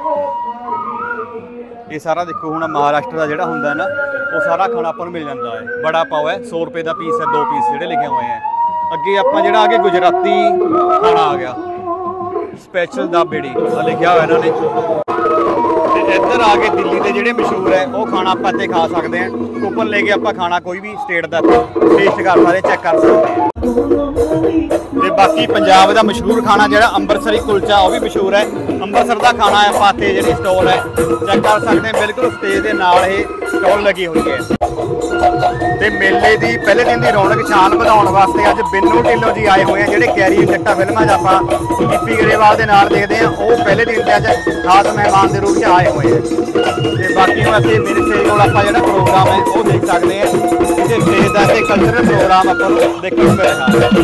ਇਹ ਸਾਰਾ ਦੇਖੋ ਹੁਣ ਮਹਾਰਾਸ਼ਟਰ ਦਾ ਜਿਹੜਾ ਹੁੰਦਾ ਹੈ ਨਾ ਉਹ ਸਾਰਾ ਖਾਣਾ ਆਪਾਂ ਨੂੰ ਮਿਲ ਜਾਂਦਾ ਹੈ। ਬੜਾ ਪਾਓ ਹੈ 100 ਰੁਪਏ ਦਾ ਪੀਸ ਹੈ, 2 ਪੀਸ ਜਿਹੜੇ ਲਿਖੇ ਹੋਏ ਹੈ। ਅੱਗੇ ਆਪਾਂ ਜਿਹੜਾ ਆ ਕੇ ਗੁਜਰਾਤੀ ਖਾਣਾ ਆ ਗਿਆ ਸਪੈਸ਼ਲ ਦਾ ਬੇੜੀ ਲਿਖਿਆ ਹੋਇਆ ਇਹਨਾਂ ਨੇ। ਤੇ ਇੱਧਰ ਆ ਕੇ ਦਿੱਲੀ ਦੇ ਜਿਹੜੇ ਮਸ਼ਹੂਰ ਹੈ ਉਹ ਖਾਣਾ ਆਪਾਂ ਇੱਥੇ ਖਾ ਸਕਦੇ ਹਾਂ। ਕੂਪਨ ਲੈ ਕੇ ਆਪਾਂ ਖਾਣਾ ਕੋਈ ਵੀ ਸਟੇਟ ਦਾ ਟੇਸਟ ਕਰ ਸਕਦੇ, ਚੈੱਕ ਕਰ ਸਕਦੇ ਹਾਂ। ਤੇ ਬਾਕੀ ਪੰਜਾਬ ਦਾ ਮਸ਼ਹੂਰ ਖਾਣਾ ਜਿਹੜਾ ਅੰਮ੍ਰਿਤਸਰੀ ਕੁਲਚਾ ਉਹ ਵੀ ਮਸ਼ਹੂਰ ਹੈ। ਅੰਮ੍ਰਿਤਸਰ ਦਾ ਖਾਣਾ ਹੈ ਆਪਾਂ ਇੱਥੇ ਜਿਹੜੀ ਸਟਾਲ ਹੈ ਚੈੱਕ ਕਰ ਸਕਦੇ ਹਾਂ। ਬਿਲਕੁਲ ਸਟੇਜ ਦੇ ਨਾਲ ਇਹ ਸਟਾਲ ਲੱਗੀ ਹੋਈ ਹੈ। ਤੇ ਮੇਲੇ ਦੀ ਪਹਿਲੇ ਦਿਨ ਦੀ ਰੌਣਕ ਸ਼ਾਨ ਵਧਾਉਣ ਵਾਸਤੇ ਅੱਜ ਬਿੰਨੂ ਢਿੱਲੋਂ ਜੀ ਆਏ ਹੋਏ ਆ ਜਿਹੜੇ ਕੈਰੀ ਜੱਟਾ ਫਿਲਮਾਂ 'ਚ ਆਪਾਂ ਗਿੱਪੀ ਗਰੇਵਾਲ ਦੇ ਨਾਲ ਦੇਖਦੇ ਹਾਂ। ਉਹ ਪਹਿਲੇ ਦਿਨ ਤੇ ਅੱਜ ਖਾਸ ਮਹਿਮਾਨ ਦੇ ਰੂਪ 'ਚ ਆਏ ਹੋਏ ਆ। ਤੇ ਬਾਕੀ ਹੁਣ ਇੱਥੇ ਮੇਰੇ ਸਟੇਜ ਕੋਲ ਆਪਾਂ ਜਿਹੜਾ ਪ੍ਰੋਗਰਾਮ ਹੈ ਉਹ ਦੇਖ ਸਕਦੇ ਹਾਂ। ਇਹਦੇ ਸਟੇਜ ਦਾ ਤੇ ਕਲਚਰਲ ਪ੍ਰੋਗਰਾਮ ਆਪਾਂ ਨੂੰ ਦੇਖਣ ਨੂੰ ਮਿਲ ਰਿਹਾ ਹੈ।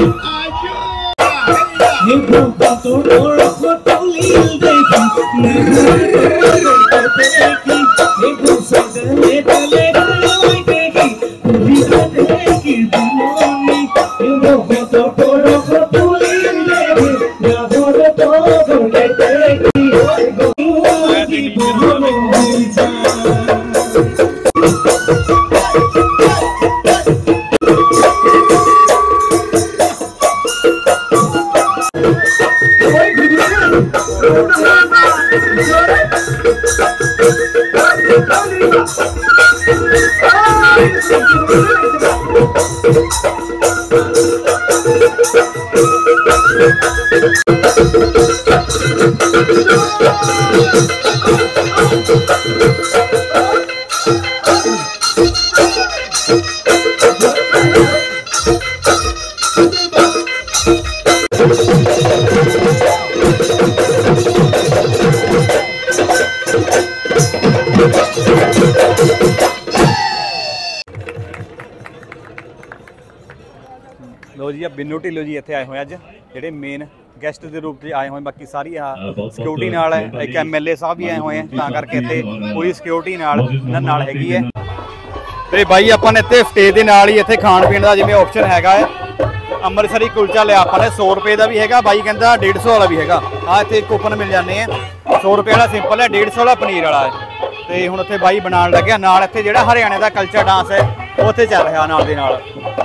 ਲੋ ਜੀ ਆ ਬਿੰਨੂ ਢਿੱਲੋਂ ਜੀ ਇੱਥੇ ਆਏ ਹੋਏ ਅੱਜ ਜਿਹੜੇ ਮੇਨ ਗੈਸਟ ਦੇ ਰੂਪ 'ਚ ਆਏ ਹੋਏ। ਬਾਕੀ ਸਾਰੀ ਆ ਸਿਕਿਉਰਿਟੀ ਨਾਲ ਹੈ। ਇੱਕ MLA ਸਾਹਿਬ ਵੀ ਆਏ ਹੋਏ ਆ ਤਾਂ ਕਰਕੇ ਇੱਥੇ ਪੂਰੀ ਸਿਕਿਉਰਿਟੀ ਨਾਲ ਇਹਨਾਂ ਨਾਲ ਹੈਗੀ ਹੈ। ਤੇ ਬਾਈ ਆਪਾਂ ਨੇ ਇੱਥੇ ਸਟੇਜ ਦੇ ਨਾਲ ਹੀ ਇੱਥੇ ਖਾਣ ਪੀਣ ਦਾ ਜਿਵੇਂ ਆਪਸ਼ਨ ਹੈਗਾ ਹੈ। ਅੰਮ੍ਰਿਤਸਰੀ ਕੁਲਚਾ ਲਿਆ ਆਪਾਂ ਨੇ 100 ਰੁਪਏ ਦਾ ਵੀ ਹੈਗਾ, ਬਾਈ ਕਹਿੰਦਾ 150 ਵਾਲਾ ਵੀ ਹੈਗਾ। ਆ ਇੱਥੇ ਕੂਪਨ ਮਿਲ ਜਾਂਦੇ ਆ। 100 ਰੁਪਏ ਵਾਲਾ ਸਿੰਪਲ ਹੈ, 150 ਵਾਲਾ ਪਨੀਰ ਵਾਲਾ ਹੈ। ਤੇ ਹੁਣ ਉੱਥੇ ਬਾਈ ਬਣਾਉਣ ਲੱਗਿਆ ਨਾਲ। ਇੱਥੇ ਜਿਹੜਾ ਹਰਿਆਣੇ ਦਾ ਕਲਚਰ ਡਾਂਸ ਹੈ ਉਹ ਉੱਥੇ ਚੱਲ ਰਿਹਾ ਨਾਲ ਦੇ ਨਾਲ।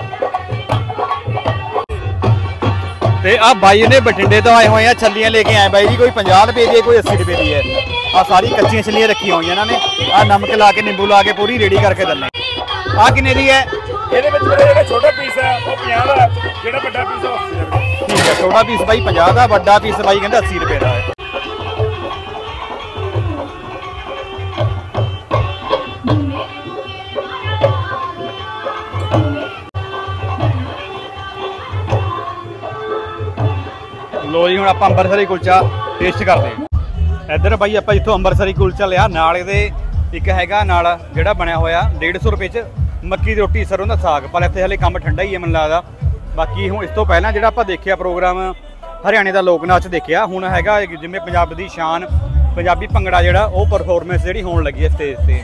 ਤੇ ਆ ਬਾਈ ਨੇ ਬਠਿੰਡੇ ਤੋਂ ਆਏ ਹੋਏ ਆ, ਛੱਲੀਆਂ ਲੈ ਕੇ ਆਏ ਬਾਈ ਜੀ। ਕੋਈ 50 ਰੁਪਏ ਦੀ ਹੈ, ਕੋਈ 80 ਰੁਪਏ ਦੀ ਹੈ। ਆ ਸਾਰੀ ਕੱਚੀਆਂ ਛੱਲੀਆਂ ਰੱਖੀਆਂ ਹੋਈਆਂ ਇਹਨਾਂ ਨੇ। ਆ ਨਮਕ ਲਾ ਕੇ ਨਿੰਬੂ ਲਾ ਕੇ ਪੂਰੀ ਰੈਡੀ ਕਰਕੇ ਦਿੰਦੇ। ਆ ਕਿੰਨੇ ਦੀ ਹੈ? ਇਹਦੇ ਵਿੱਚ ਜਿਹੜਾ ਛੋਟਾ ਪੀਸ ਹੈ ਉਹ 50 ਦਾ, ਜਿਹੜਾ ਵੱਡਾ ਪੀਸ ਉਹ 80 ਦਾ। ਠੀਕ ਹੈ, ਛੋਟਾ ਪੀਸ ਬਾਈ 50 ਦਾ, ਵੱਡਾ ਪੀਸ ਬਾਈ ਕਹਿੰਦਾ 80 ਰੁਪਏ ਦਾ ਹੈ। ਲੋ ਜੀ ਹੁਣ ਆਪਾਂ ਅੰਮ੍ਰਿਤਸਰੀ ਕੁਲਚਾ ਟੇਸਟ ਕਰਦੇ ਹਾਂ। ਇੱਧਰ ਬਾਈ ਆਪਾਂ ਜਿੱਥੋਂ ਅੰਮ੍ਰਿਤਸਰੀ ਕੁਲਚਾ ਲਿਆ ਨਾਲ ਇਹਦੇ ਇੱਕ ਹੈਗਾ ਨਾਲ ਜਿਹੜਾ ਬਣਿਆ ਹੋਇਆ 150 ਰੁਪਏ 'ਚ ਮੱਕੀ ਦੀ ਰੋਟੀ ਸਰੋਂ ਦਾ ਸਾਗ। ਪਰ ਇੱਥੇ ਹਲੇ ਕੰਮ ਠੰਡਾ ਹੀ ਹੈ ਮੈਨੂੰ ਲੱਗਦਾ। ਬਾਕੀ ਹੁਣ ਇਸ ਤੋਂ ਪਹਿਲਾਂ ਜਿਹੜਾ ਆਪਾਂ ਦੇਖਿਆ ਪ੍ਰੋਗਰਾਮ ਹਰਿਆਣੇ ਦਾ ਲੋਕ ਨਾਚ ਦੇਖਿਆ, ਹੁਣ ਹੈਗਾ ਜਿਵੇਂ ਪੰਜਾਬ ਦੀ ਸ਼ਾਨ ਪੰਜਾਬੀ ਭੰਗੜਾ ਜਿਹੜਾ ਉਹ ਪਰਫਾਰਮੈਂਸ ਜਿਹੜੀ ਹੋਣ ਲੱਗੀ ਹੈ ਸਟੇਜ ਤੇ।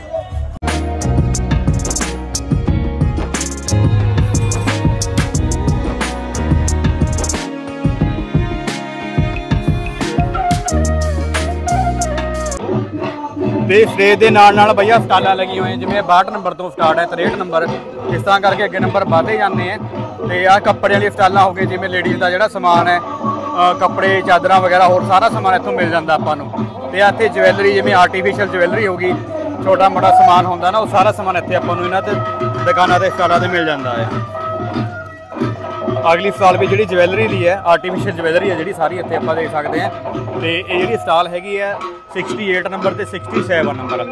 ਤੇ ਸਟੇਜ ਦੇ ਨਾਲ ਨਾਲ ਭਈਆ ਸਟਾਲਾਂ ਲੱਗੀਆਂ ਹੋਈਆਂ ਜਿਵੇਂ 62 ਨੰਬਰ ਤੋਂ ਸਟਾਰਟ ਹੈ 63 ਨੰਬਰ, ਇਸ ਤਰ੍ਹਾਂ ਕਰਕੇ ਅੱਗੇ ਨੰਬਰ ਵਧਦੇ ਜਾਂਦੇ ਆ। ਤੇ ਆਹ ਕੱਪੜੇ ਵਾਲੀ ਸਟਾਲਾਂ ਹੋ ਗਏ ਜਿਵੇਂ ਲੇਡੀਜ਼ ਦਾ ਜਿਹੜਾ ਸਮਾਨ ਹੈ ਕੱਪੜੇ ਚਾਦਰਾਂ ਵਗੈਰਾ ਹੋਰ ਸਾਰਾ ਸਮਾਨ ਇੱਥੋਂ ਮਿਲ ਜਾਂਦਾ ਆਪਾਂ ਨੂੰ। ਤੇ ਇੱਥੇ ਜਵੈਲਰੀ ਜਿਵੇਂ ਆਰਟੀਫਿਸ਼ੀਅਲ ਜਵੈਲਰੀ ਹੋ ਗਈ, ਛੋਟਾ ਮੋਟਾ ਸਮਾਨ ਹੁੰਦਾ ਨਾ ਉਹ ਸਾਰਾ ਸਮਾਨ ਇੱਥੇ ਆਪਾਂ ਨੂੰ ਇਹਨਾਂ ਤੇ ਦੁਕਾਨਾਂ ਤੇ ਸਟਾਲਾਂ ਤੇ ਮਿਲ ਜਾਂਦਾ ਹੈ। ਅਗਲੀ ਸਟਾਲ ਵੀ ਜਿਹੜੀ ਜਵੈਲਰੀ ਦੀ ਹੈ, ਆਰਟੀਫੀਸ਼ੀਅਲ ਜਵੈਲਰੀ ਹੈ ਜਿਹੜੀ ਸਾਰੀ ਇੱਥੇ ਆਪਾਂ ਦੇਖ ਸਕਦੇ ਹਾਂ। ਤੇ ਇਹ ਜਿਹੜੀ ਸਟਾਲ ਹੈਗੀ ਹੈ 68 ਨੰਬਰ ਤੇ 67 ਨੰਬਰ।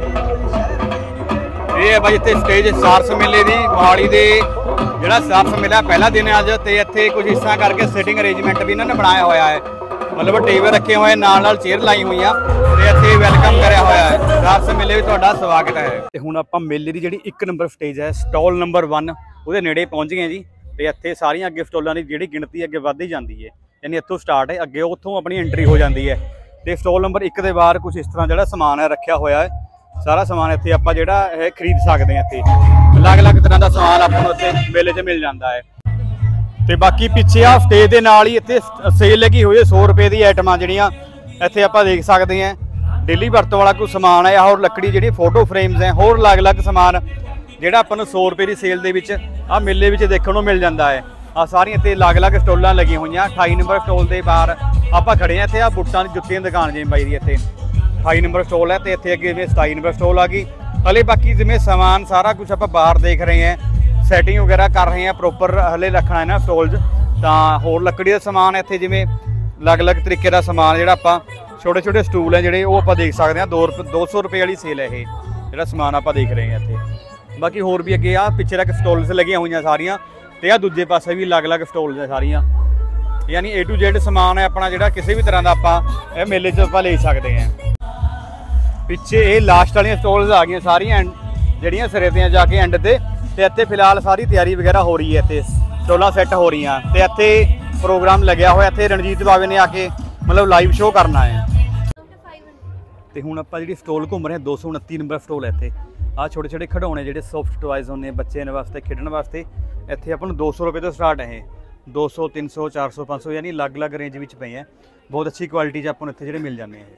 ਇਹ ਹੈ ਬਾਈ ਇੱਥੇ ਸਟੇਜ ਸਾਰਸ ਮੇਲੇ ਦੀ ਮੋਹਾਲੀ ਦੇ ਜਿਹੜਾ ਸਾਰਸ ਮੇਲਾ ਪਹਿਲਾ ਦਿਨ ਹੈ ਅੱਜ। ਤੇ ਇੱਥੇ ਕੁਝ ਇਸ ਤਰ੍ਹਾਂ ਕਰਕੇ ਸਿਟਿੰਗ ਅਰੇਂਜਮੈਂਟ ਵੀ ਇਹਨਾਂ ਨੇ ਬਣਾਇਆ ਹੋਇਆ ਹੈ, ਮਤਲਬ ਟੇਬਲ ਰੱਖੇ ਹੋਏ ਨਾਲ ਚੇਅਰ ਲਾਈ ਹੋਈਆਂ ਤੇ ਇੱਥੇ ਵੈਲਕਮ ਕਰਿਆ ਹੋਇਆ ਹੈ। ਸਾਰਸ ਮੇਲੇ ਵਿੱਚ ਤੁਹਾਡਾ ਸਵਾਗਤ ਹੈ। ਤੇ ਹੁਣ ਆਪਾਂ ਮੇਲੇ ਦੀ ਜਿਹੜੀ 1 ਨੰਬਰ ਸਟੇਜ ਹੈ, ਸਟਾਲ ਨੰਬਰ 1 ਉਹਦੇ ਨੇੜੇ ਪਹੁੰਚ ਗਏ ਜੀ। ਤੇ ਇੱਥੇ ਸਾਰੀਆਂ ਅੱਗੇ ਸਟਾਲਾਂ ਦੀ ਜਿਹੜੀ ਗਿਣਤੀ ਅੱਗੇ ਵੱਧਦੀ ਜਾਂਦੀ ਹੈ, ਯਾਨੀ ਇੱਥੋਂ ਸਟਾਰਟ ਹੈ, ਅੱਗੇ ਉੱਥੋਂ ਆਪਣੀ ਐਂਟਰੀ ਹੋ ਜਾਂਦੀ ਹੈ। ਤੇ ਸਟਾਲ ਨੰਬਰ 1 ਦੇ ਬਾਹਰ ਕੁਝ ਇਸ ਤਰ੍ਹਾਂ ਜਿਹੜਾ ਸਮਾਨ ਹੈ ਰੱਖਿਆ ਹੋਇਆ ਹੈ। ਸਾਰਾ ਸਮਾਨ ਇੱਥੇ ਆਪਾਂ ਜਿਹੜਾ ਇਹ ਖਰੀਦ ਸਕਦੇ ਹਾਂ। ਇੱਥੇ ਅਲੱਗ-ਅਲੱਗ ਤਰ੍ਹਾਂ ਦਾ ਸਮਾਨ ਆਪਾਂ ਨੂੰ ਇੱਥੇ ਮੇਲੇ 'ਚ ਮਿਲ ਜਾਂਦਾ ਹੈ। ਤੇ ਬਾਕੀ ਪਿੱਛੇ ਆ ਸਟੇਜ ਦੇ ਨਾਲ ਹੀ ਇੱਥੇ ਸੇਲ ਲੱਗੀ ਹੋਈ ਹੈ। 100 ਰੁਪਏ ਦੀ ਆਈਟਮਾਂ ਜਿਹੜੀਆਂ ਇੱਥੇ ਆਪਾਂ ਦੇਖ ਸਕਦੇ ਹਾਂ। ਡੇਲੀ ਵਰਤੋਂ ਵਾਲਾ ਕੋਈ ਸਮਾਨ ਹੈ, ਹੋਰ ਲੱਕੜੀ ਜਿਹੜੀ ਫੋਟੋ ਫਰੇਮਸ ਹੈ, ਹੋਰ ਅਲੱਗ-ਅਲੱਗ ਸਮਾਨ ਜਿਹੜਾ ਆਪਾਂ ਨੂੰ 100 ਰੁਪਏ ਦੀ ਸੇਲ ਦੇ ਵਿੱਚ ਆ ਮੇਲੇ ਵਿੱਚ ਦੇਖਣ ਨੂੰ ਮਿਲ ਜਾਂਦਾ ਹੈ। ਆ ਸਾਰੀਆਂ ਇੱਥੇ ਅਲੱਗ-ਅਲੱਗ ਸਟੋਲਾਂ ਲੱਗੀਆਂ ਹੋਈਆਂ। 28 ਨੰਬਰ ਸਟੋਲ ਦੇ ਬਾਹਰ ਆਪਾਂ ਖੜੇ ਹਾਂ। ਇੱਥੇ ਆ ਬੁੱਟਾਂ ਦੀ ਜੁੱਤੀਆਂ ਦੀ ਦੁਕਾਨ ਜਿਵੇਂ ਬਾਈ ਦੀ ਇੱਥੇ 28 ਨੰਬਰ ਸਟੋਲ ਹੈ। ਤੇ ਇੱਥੇ ਅੱਗੇ ਜਿਵੇਂ 27 ਨੰਬਰ ਸਟੋਲ ਆ ਗਈ। ਹਲੇ ਬਾਕੀ ਜਿਵੇਂ ਸਮਾਨ ਸਾਰਾ ਕੁਝ ਆਪਾਂ ਬਾਹਰ ਦੇਖ ਰਹੇ ਹਾਂ, ਸੈਟਿੰਗ ਵਗੈਰਾ ਕਰ ਰਹੇ ਹਾਂ, ਪ੍ਰੋਪਰ ਹਲੇ ਰੱਖਣਾ ਹੈ ਨਾ ਸਟੋਲ 'ਚ। ਤਾਂ ਹੋਰ ਲੱਕੜੀ ਦਾ ਸਮਾਨ ਇੱਥੇ ਜਿਵੇਂ ਅਲੱਗ-ਅਲੱਗ ਤਰੀਕੇ ਦਾ ਸਮਾਨ ਜਿਹੜਾ ਆਪਾਂ ਛੋਟੇ-ਛੋਟੇ ਸਟੂਲ ਹੈ ਜਿਹੜੇ ਉਹ ਆਪਾਂ ਦੇਖ ਸਕਦੇ ਹਾਂ। 200 ਰੁਪਏ ਵਾਲੀ ਸੇਲ ਹੈ ਇਹ ਜਿਹੜਾ ਸਮਾਨ ਆਪਾਂ ਦੇਖ ਰਹੇ ਹਾਂ ਇੱਥੇ। ਬਾਕੀ ਹੋਰ ਵੀ ਅੱਗੇ ਆ ਪਿੱਛੇ ਤੱਕ ਸਟੋਲਸ ਲੱਗੀਆਂ ਹੋਈਆਂ ਸਾਰੀਆਂ। ਤੇ ਆ ਦੂਜੇ ਪਾਸੇ ਵੀ ਅਲੱਗ-ਅਲੱਗ ਸਟੋਲਸ ਹੈ ਸਾਰੀਆਂ, ਯਾਨੀ A to Z ਸਮਾਨ ਹੈ ਆਪਣਾ ਜਿਹੜਾ ਕਿਸੇ ਵੀ ਤਰ੍ਹਾਂ ਦਾ ਆਪਾਂ ਇਹ ਮੇਲੇ 'ਚ ਆਪਾਂ ਲੈ ਸਕਦੇ ਹਾਂ। ਪਿੱਛੇ ਇਹ ਲਾਸਟ ਵਾਲੀਆਂ ਸਟੋਲਸ ਆ ਗਈਆਂ ਸਾਰੀਆਂ ਜਿਹੜੀਆਂ ਸਿਰੇ 'ਤੇ ਜਾ ਕੇ ਐਂਡ ਤੇ। ਤੇ ਇੱਥੇ ਫਿਲਹਾਲ ਸਾਰੀ ਤਿਆਰੀ ਵਗੈਰਾ ਹੋ ਰਹੀ ਹੈ, ਇੱਥੇ ਸਟੋਲਾਂ ਸੈੱਟ ਹੋ ਰਹੀਆਂ। ਤੇ ਇੱਥੇ ਪ੍ਰੋਗਰਾਮ ਲੱਗਿਆ ਹੋਇਆ, ਇੱਥੇ ਰਣਜੀਤ ਬਾਵੇ ਨੇ ਆ ਕੇ ਮਤਲਬ ਲਾਈਵ ਸ਼ੋਅ ਕਰਨਾ ਹੈ। ਤੇ ਹੁਣ ਆਪਾਂ ਜਿਹੜੀ ਸਟੋਲ ਘੁੰਮ ਰਹੇ ਹਾਂ 229 ਨੰਬਰ ਸਟੋਲ ਹੈ। ਇੱਥੇ ਆਹ ਛੋਟੇ-ਛੋਟੇ ਖਿਡੌਣੇ ਜਿਹੜੇ ਸੌਫਟ ਟੋਇਜ਼ ਹੁੰਦੇ ਬੱਚਿਆਂ ਵਾਸਤੇ ਖੇਡਣ ਵਾਸਤੇ, ਇੱਥੇ ਆਪਾਂ ਨੂੰ 200 ਰੁਪਏ ਤੋਂ ਸਟਾਰਟ ਹੈ। 200 300 400 500 ਯਾਨੀ ਅਲੱਗ-ਅਲੱਗ ਰੇਂਜ ਵਿੱਚ ਪਏ ਹੈ। ਬਹੁਤ ਅੱਛੀ ਕੁਆਲਿਟੀ 'ਚ ਆਪਾਂ ਨੂੰ ਇੱਥੇ ਜਿਹੜੇ ਮਿਲ ਜਾਂਦੇ ਆ।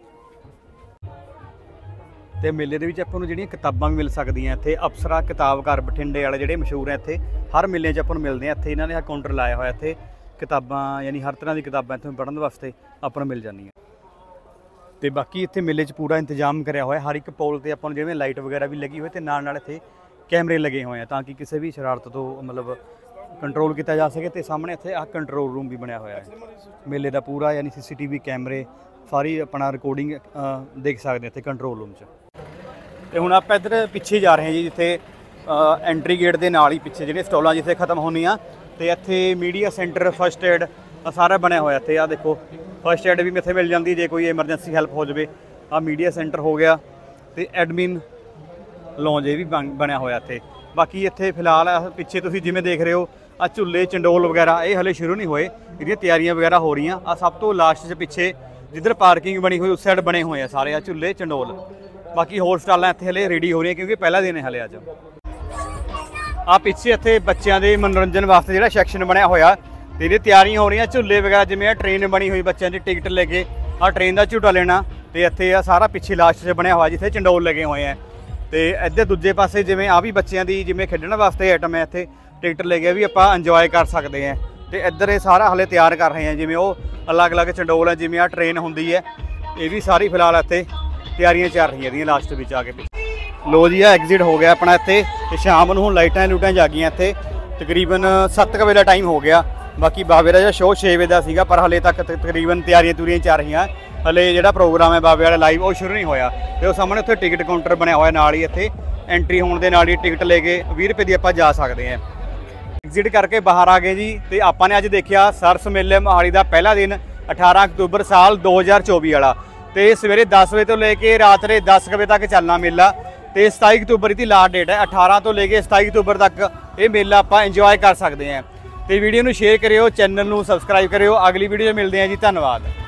ਤੇ ਮੇਲੇ ਦੇ ਵਿੱਚ ਆਪਾਂ ਨੂੰ ਜਿਹੜੀਆਂ ਕਿਤਾਬਾਂ ਵੀ ਮਿਲ ਸਕਦੀਆਂ ਇੱਥੇ। ਅਪਸਰਾ ਕਿਤਾਬਘਰ ਬਠਿੰਡੇ ਵਾਲੇ ਜਿਹੜੇ ਮਸ਼ਹੂਰ ਹੈ, ਇੱਥੇ ਹਰ ਮੇਲੇ 'ਚ ਆਪਾਂ ਨੂੰ ਮਿਲਦੇ ਆ। ਇੱਥੇ ਇਹਨਾਂ ਨੇ ਆ ਕਾਊਂਟਰ ਲਾਇਆ ਹੋਇਆ, ਇੱਥੇ ਕਿਤਾਬਾਂ ਯਾਨੀ ਹਰ ਤਰ੍ਹਾਂ ਦੀ ਕਿਤਾਬਾਂ ਇੱਥੋਂ ਪੜ੍ਹਨ ਵਾਸਤੇ ਆਪਾਂ ਨੂੰ ਮਿਲ ਜਾਂਦੀਆਂ। ਤੇ ਬਾਕੀ ਇੱਥੇ ਮੇਲੇ 'ਚ ਪੂਰਾ ਇੰਤਜ਼ਾਮ ਕਰਿਆ ਹੋਇਆ। ਹਰ ਇੱਕ ਪੋਲ ਤੇ ਆਪਾਂ ਨੂੰ ਜਿਵੇਂ ਲਾਈਟ ਵਗੈਰਾ ਵੀ ਲੱਗੀ ਹੋਈ ਤੇ ਨਾਲ ਇੱਥੇ ਕੈਮਰੇ ਲੱਗੇ ਹੋਏ ਆ ਤਾਂ ਕਿ ਕਿਸੇ ਵੀ ਸ਼ਰਾਰਤ ਤੋਂ ਮਤਲਬ ਕੰਟਰੋਲ ਕੀਤਾ ਜਾ ਸਕੇ। ਤੇ ਸਾਹਮਣੇ ਇੱਥੇ ਆਹ ਕੰਟਰੋਲ ਰੂਮ ਵੀ ਬਣਿਆ ਹੋਇਆ ਹੈ ਮੇਲੇ ਦਾ ਪੂਰਾ, ਯਾਨੀ CCTV ਕੈਮਰੇ ਸਾਰੀ ਆਪਣਾ ਰਿਕਾਰਡਿੰਗ ਦੇਖ ਸਕਦੇ ਇੱਥੇ ਕੰਟਰੋਲ ਰੂਮ 'ਚ। ਤੇ ਹੁਣ ਆਪਾਂ ਇੱਧਰ ਪਿੱਛੇ ਜਾ ਰਹੇ ਹਾਂ ਜੀ, ਜਿੱਥੇ ਐਂਟਰੀ ਗੇਟ ਦੇ ਨਾਲ ਹੀ ਪਿੱਛੇ ਜਿਹੜੇ ਸਟਾਲਾਂ ਜਿੱਥੇ ਖਤਮ ਹੋਣੀਆਂ। ਤੇ ਇੱਥੇ ਮੀਡੀਆ ਸੈਂਟਰ, ਫਸਟ ਏਡ ਸਾਰਾ ਬਣਿਆ ਹੋਇਆ। ਇੱਥੇ ਆ ਦੇਖੋ ਫਸਟ ਏਡ ਵੀ ਇੱਥੇ ਮਿਲ ਜਾਂਦੀ ਜੇ ਕੋਈ ਐਮਰਜੈਂਸੀ ਹੈਲਪ ਹੋ ਜਾਵੇ। ਆ ਮੀਡੀਆ ਸੈਂਟਰ ਹੋ ਗਿਆ ਤੇ ਐਡਮਿਨ ਲੌਂਜ ਇਹ ਵੀ ਬਣਿਆ ਹੋਇਆ ਇੱਥੇ। ਬਾਕੀ ਇੱਥੇ ਫਿਲਹਾਲ ਪਿੱਛੇ ਤੁਸੀਂ ਜਿਵੇਂ ਦੇਖ ਰਹੇ ਹੋ ਆ ਝੁੱਲੇ ਚੰਡੋਲ ਵਗੈਰਾ ਇਹ ਹਲੇ ਸ਼ੁਰੂ ਨਹੀਂ ਹੋਏ, ਇਹਦੀਆਂ ਤਿਆਰੀਆਂ ਵਗੈਰਾ ਹੋ ਰਹੀਆਂ। ਆ ਸਭ ਤੋਂ ਲਾਸਟ 'ਚ ਪਿੱਛੇ ਜਿੱਧਰ ਪਾਰਕਿੰਗ ਬਣੀ ਹੋਈ ਉਸ ਸਾਈਡ ਬਣੇ ਹੋਏ ਆ ਸਾਰੇ ਆ ਝੁੱਲੇ ਚੰਡੋਲ। ਬਾਕੀ ਹੋਰ ਸਟਾਲਾਂ ਇੱਥੇ ਹਲੇ ਰੈਡੀ ਹੋ ਰਹੀਆਂ ਕਿਉਂਕਿ ਪਹਿਲਾ ਦਿਨ ਹੈ ਹਲੇ ਅੱਜ। ਆ ਪਿੱਛੇ ਇੱਥੇ ਬੱਚਿਆਂ ਦੇ ਮਨੋਰੰਜਨ ਵਾਸਤੇ ਜਿਹੜਾ ਸੈਕਸ਼ਨ ਬਣਿਆ ਹੋਇਆ ਤੇ ਇਹਦੀ ਤਿਆਰੀਆਂ ਹੋ ਰਹੀਆਂ। ਝੁੱਲੇ ਵਗੈਰਾ ਜਿਵੇਂ ਆ ਟ੍ਰੇਨ ਬਣੀ ਹੋਈ ਬੱਚਿਆਂ ਦੀ ਟਿਕਟ ਲੈ ਕੇ ਆ ਟ੍ਰੇਨ ਦਾ ਝੂਟਾ ਲੈਣਾ। ਤੇ ਇੱਥੇ ਆ ਸਾਰਾ ਪਿੱਛੇ ਲਾਸਟ 'ਚ ਬਣਿਆ ਹੋਇਆ ਜਿੱਥੇ ਚੰਡੋਲ ਲੱਗੇ ਹੋਏ ਆ। ਤੇ ਇੱਧਰ ਦੂਜੇ ਪਾਸੇ ਜਿਵੇਂ ਆ ਵੀ ਬੱਚਿਆਂ ਦੀ ਜਿਵੇਂ ਖੇਡਣ ਵਾਸਤੇ ਆਈਟਮ ਹੈ, ਇੱਥੇ ਟਿਕਟ ਲੈ ਕੇ ਵੀ ਆਪਾਂ ਇੰਜੋਏ ਕਰ ਸਕਦੇ ਹਾਂ। ਤੇ ਇੱਧਰ ਇਹ ਸਾਰਾ ਹਲੇ ਤਿਆਰ ਕਰ ਰਹੇ ਆ ਜਿਵੇਂ ਉਹ ਅਲੱਗ-ਅਲੱਗ ਚੰਡੋਲ ਹੈ, ਜਿਵੇਂ ਆ ਟ੍ਰੇਨ ਹੁੰਦੀ ਹੈ ਇਹ ਵੀ ਸਾਰੀ ਫਿਲਹਾਲ ਇੱਥੇ ਤਿਆਰੀਆਂ ਚੱਲ ਰਹੀਆਂ ਇਹਦੀਆਂ ਲਾਸਟ ਵਿੱਚ ਆ ਕੇ। ਲੋ ਜੀ ਆ ਐਗਜ਼ਿਟ ਹੋ ਗਿਆ ਆਪਣਾ ਇੱਥੇ। ਤੇ ਸ਼ਾਮ ਨੂੰ ਹੁਣ ਲਾਈਟਾਂ ਲੂਟਾਂ ਜਾਗੀਆਂ ਇੱਥੇ। ਤਕਰੀਬਨ 7 ਵਜੇ ਦਾ ਟਾਈਮ ਹੋ ਗਿਆ। ਬਾਕੀ ਬਾਵੇ ਦਾ ਸ਼ੋਅ 6 ਵਜੇ ਦਾ ਸੀਗਾ ਪਰ ਹਲੇ ਤੱਕ ਤਕਰੀਬਨ ਤਿਆਰੀਆਂ ਤੁਰੀਆਂ ਚੱਲ ਰਹੀਆਂ। ਹਲੇ ਜਿਹੜਾ ਪ੍ਰੋਗਰਾਮ ਹੈ ਬਾਵੇ ਵਾਲਾ ਲਾਈਵ ਉਹ ਸ਼ੁਰੂ ਨਹੀਂ ਹੋਇਆ। ਤੇ ਉਹ ਸਾਹਮਣੇ ਉੱਥੇ ਟਿਕਟ ਕਾਊਂਟਰ ਬਣਿਆ ਹੋਇਆ ਨਾਲ ਹੀ, ਇੱਥੇ ਐਂਟਰੀ ਹੋਣ ਦੇ ਨਾਲ ਹੀ ਟਿਕਟ ਲੈ ਕੇ 20 ਰੁਪਏ ਦੀ ਆਪਾਂ ਜਾ ਸਕਦੇ ਹਾਂ। ਐਗਜ਼ਿਟ ਕਰਕੇ ਬਾਹਰ ਆ ਗਏ ਜੀ। ਤੇ ਆਪਾਂ ਨੇ ਅੱਜ ਦੇਖਿਆ ਸਰਸ ਮੇਲੇ ਮੋਹਾਲੀ ਦਾ ਪਹਿਲਾ ਦਿਨ 18 ਅਕਤੂਬਰ ਸਾਲ 2024 ਵਾਲਾ। ਤੇ ਸਵੇਰੇ 10 ਵਜੇ ਤੋਂ ਲੈ ਕੇ ਰਾਤ ਦੇ 10 ਵਜੇ ਤੱਕ ਚੱਲਣਾ ਮੇਲਾ। ਤੇ 27 ਅਕਤੂਬਰ ਦੀ ਲਾਸਟ ਡੇਟ ਹੈ। 18 ਤੋਂ ਲੈ ਕੇ 27 ਅਕਤੂਬਰ ਤੱਕ ਇਹ ਮੇਲਾ ਆਪਾਂ ਇੰਜੋਏ ਕਰ ਸਕਦੇ ਹਾਂ। ਤੇ ਵੀਡੀਓ ਨੂੰ ਸ਼ੇਅਰ ਕਰਿਓ, ਚੈਨਲ ਨੂੰ ਸਬਸਕ੍ਰਾਈਬ ਕਰਿਓ। ਅਗਲੀ ਵੀਡੀਓ 'ਚ ਮਿਲਦੇ ਹਾਂ ਜੀ, ਧੰਨਵਾਦ।